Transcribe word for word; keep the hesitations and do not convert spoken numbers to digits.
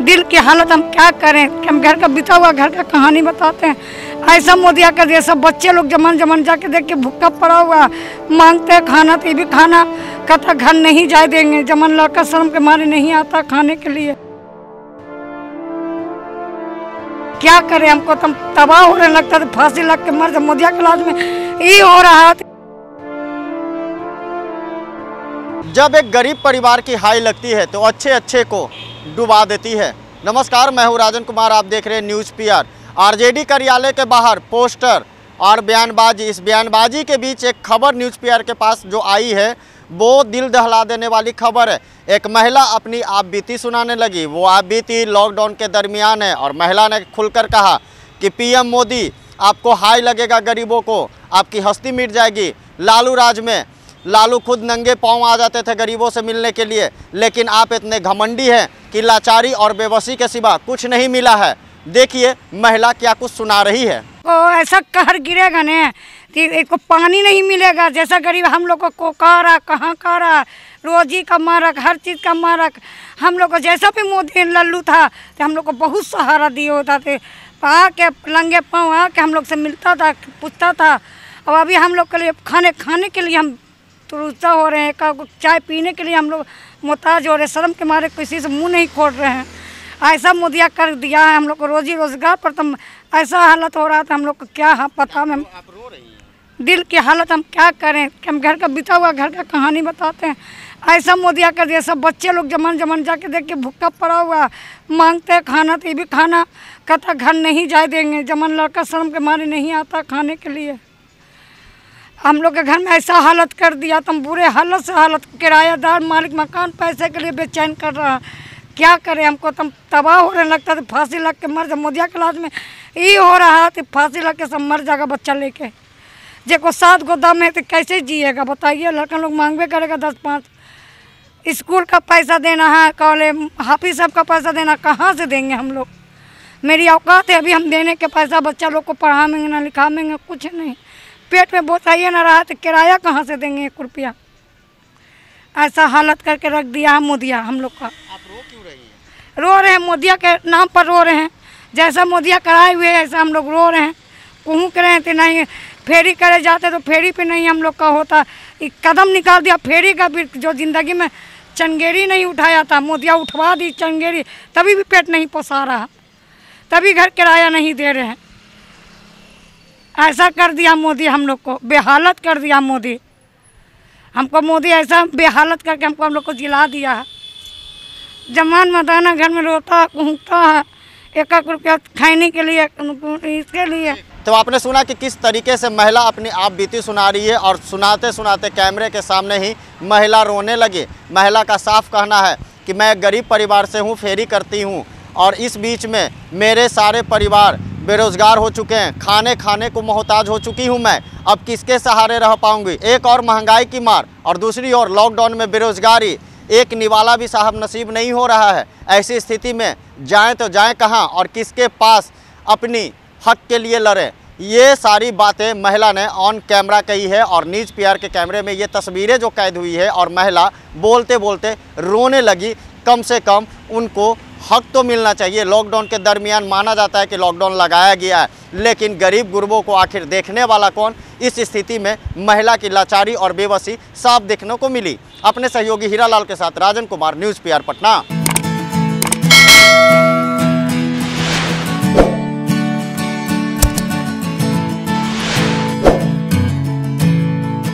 दिल की हालत हम क्या करें कि हम घर का बीता हुआ घर का कहानी बताते हैं। ऐसा मोदिया कर दिया, सब बच्चे लोग जमन जमन जाके देख के भूखा पड़ा हुआ मांगते हैं खाना, तो ये भी खाना कहता घर नहीं जाए देंगे। जमन लड़का शर्म के मारे नहीं आता खाने के लिए। क्या करें, हमको तो तबाह होने लगता था, फांसी लग के मर जाए। मोदिया के इलाज में ये हो रहा है। जब एक गरीब परिवार की हाई लगती है तो अच्छे अच्छे को डुबा देती है। नमस्कार, मैं हूं राजन कुमार, आप देख रहे हैं न्यूज़ पीआर। आरजेडी कार्यालय के बाहर पोस्टर और बयानबाजी, इस बयानबाजी के बीच एक खबर न्यूज़ पीआर के पास जो आई है वो दिल दहला देने वाली खबर है। एक महिला अपनी आप बीती सुनाने लगी। वो आप बीती लॉकडाउन के दरमियान है और महिला ने खुलकर कहा कि पीएम मोदी आपको हाई लगेगा, गरीबों को आपकी हस्ती मिट जाएगी। लालू राज में लालू खुद नंगे पांव आ जाते थे गरीबों से मिलने के लिए, लेकिन आप इतने घमंडी हैं कि लाचारी और बेबसी के सिवा कुछ नहीं मिला है। देखिए महिला क्या कुछ सुना रही है। ओ ऐसा कहर गिरेगा ने कि इसको पानी नहीं मिलेगा। जैसा गरीब हम लोग को कोकारा कहाँ कारा, रोजी का मारक, हर चीज़ का मारक। हम लोग को जैसा भी मोदी लल्लू था तो हम लोग को बहुत सहारा दिए होता थे। आ के लंगे पाँव आ के हम लोग से मिलता था, पूछता था। और अभी हम लोग के लिए खाने खाने के लिए हम तुरुस्ता हो रहे हैं, का चाय पीने के लिए हम लोग मोहताज हो रहे हैं। शर्म के मारे किसी से मुंह नहीं खोल रहे हैं। ऐसा मोदिया कर दिया है हम लोग को रोजी रोजगार पर। तुम ऐसा हालत हो रहा था हम लोग को क्या हाँ पता में। आप रो रही हैं। दिल की हालत हम क्या करें कि हम घर का बीता हुआ घर का कहानी बताते हैं। ऐसा मोदिया कर दिया, सब बच्चे लोग जमन जमन जाके देख के भूखा पड़ा हुआ मांगते हैं खाना, तो ये भी खाना कहता घर नहीं जाए देंगे। जमन लड़का शर्म के मारे नहीं आता खाने के लिए। हम लोग के घर में ऐसा हालत कर दिया, तुम बुरे हालत से हालत। किरायादार मालिक मकान पैसे के लिए बेचैन कर रहा। क्या करें, हमको तुम तबाह होने लगता था, फांसी लग के मर जाए। मोदिया के इलाज में ये हो रहा है कि फांसी लग के सब मर जाएगा बच्चा लेके। जेको सात गो दम है तो कैसे जिएगा बताइए। लड़का लोग मांगबे करेगा दस पाँच। स्कूल का पैसा देना है, कॉलेज हाफिज साहब का पैसा देना, कहाँ से देंगे हम लोग। मेरी औकात है अभी हम देने के पैसा, बच्चा लोग को पढ़ाएंगे ना लिखाएंगे, कुछ नहीं। पेट में बोसाइए ना रहा तो किराया कहाँ से देंगे एक रुपया। ऐसा हालत करके रख दिया है मोदिया हम लोग का। आप रो क्यों रही हैं? रो रहे हैं, मोदिया के नाम पर रो रहे हैं। जैसा मोदिया कराए हुए ऐसा हम लोग रो रहे हैं। कूक रहे थे, नहीं फेरी करे जाते तो फेरी पे नहीं हम लोग का होता। एक कदम निकाल दिया फेरी का भी, जो ज़िंदगी में चंगेरी नहीं उठाया था मोदिया उठवा दी चंगेरी, तभी भी पेट नहीं पोसा रहा, तभी घर किराया नहीं दे रहे हैं। ऐसा कर दिया मोदी हम लोग को, बेहालत कर दिया मोदी हमको। मोदी ऐसा बेहालत करके हमको हम लोग को जिला दिया है। जमान मदाना घर में रोता कूकता है, एक एक रुपया खाने के लिए इसके लिए। तो आपने सुना कि किस तरीके से महिला अपनी आप बीती सुना रही है और सुनाते सुनाते कैमरे के सामने ही महिला रोने लगी। महिला का साफ कहना है कि मैं गरीब परिवार से हूँ, फेरी करती हूँ और इस बीच में मेरे सारे परिवार बेरोज़गार हो चुके हैं, खाने खाने को मोहताज हो चुकी हूं मैं। अब किसके सहारे रह पाऊंगी। एक और महंगाई की मार और दूसरी ओर लॉकडाउन में बेरोज़गारी, एक निवाला भी साहब नसीब नहीं हो रहा है। ऐसी स्थिति में जाएं तो जाएं कहां और किसके पास अपनी हक के लिए लड़ें। ये सारी बातें महिला ने ऑन कैमरा कही है और न्यूज़ पीआर के कैमरे में ये तस्वीरें जो कैद हुई है और महिला बोलते बोलते रोने लगी। कम से कम उनको हक तो मिलना चाहिए। लॉकडाउन के दरमियान माना जाता है कि लॉकडाउन लगाया गया है, लेकिन गरीब गुरबों को आखिर देखने वाला कौन। इस स्थिति में महिला की लाचारी और बेबसी साफ देखने को मिली। अपने सहयोगी हीरालाल के साथ राजन कुमार, न्यूज़ पीआर पटना।